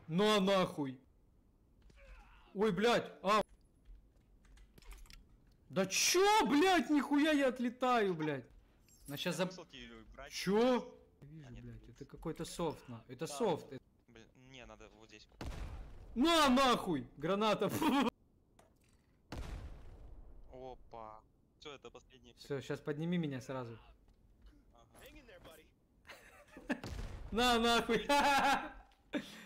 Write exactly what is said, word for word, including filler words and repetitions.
На нахуй. Ой, блядь. А. Да чё, блядь, нихуя я отлетаю, блядь. На сейчас за... Чё? Вижу, А, блядь, это какой-то софт, на. Это да, софт. Это... Блин, не, надо вот здесь. На нахуй! Граната. Опа. Все, это последний. Все, сейчас подними меня сразу. Ага. На нахуй!